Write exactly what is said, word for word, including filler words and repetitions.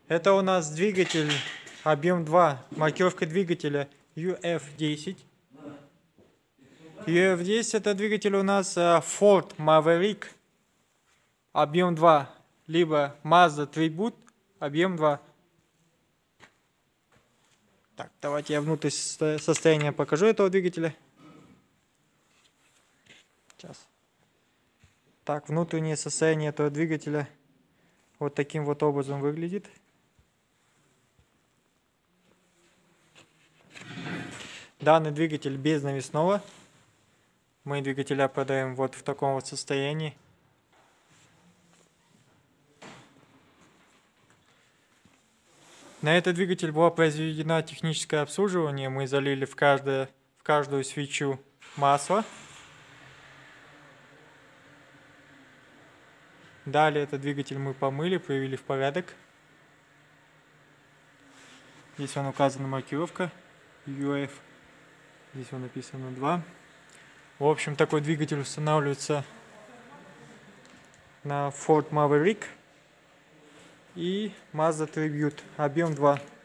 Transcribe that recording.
Это у нас двигатель объем два, маркировка двигателя ю эф десять. ю эф десять это двигатель у нас Ford Maverick, объем два, либо Mazda Tribute, объем два. Так, давайте я внутрь состояние покажу этого двигателя. Сейчас. Так, внутреннее состояние этого двигателя вот таким вот образом выглядит. Данный двигатель без навесного. Мы двигателя продаем вот в таком вот состоянии. На этот двигатель было произведено техническое обслуживание. Мы залили в, каждое, в каждую свечу масло. Далее этот двигатель мы помыли, привели в порядок. Здесь он указана маркировка ю эф. Здесь он написано два. В общем, такой двигатель устанавливается на Ford Maverick и Mazda Tribute, объем два.